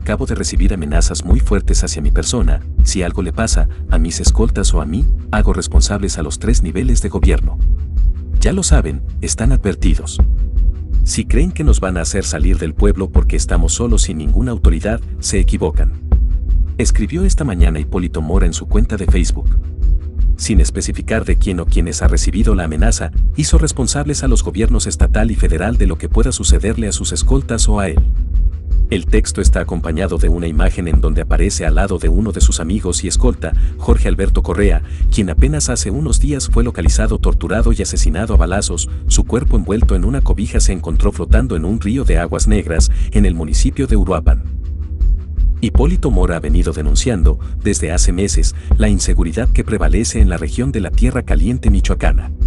Acabo de recibir amenazas muy fuertes hacia mi persona. Si algo le pasa a mis escoltas o a mí, hago responsables a los 3 niveles de gobierno. Ya lo saben, están advertidos. Si creen que nos van a hacer salir del pueblo porque estamos solos sin ninguna autoridad, se equivocan. Escribió esta mañana Hipólito Mora en su cuenta de Facebook. Sin especificar de quién o quiénes ha recibido la amenaza, hizo responsables a los gobiernos estatal y federal de lo que pueda sucederle a sus escoltas o a él. El texto está acompañado de una imagen en donde aparece al lado de uno de sus amigos y escolta, Jorge Alberto Correa, quien apenas hace unos días fue localizado torturado y asesinado a balazos. Su cuerpo envuelto en una cobija se encontró flotando en un río de aguas negras en el municipio de Uruapan. Hipólito Mora ha venido denunciando, desde hace meses, la inseguridad que prevalece en la región de la Tierra Caliente michoacana.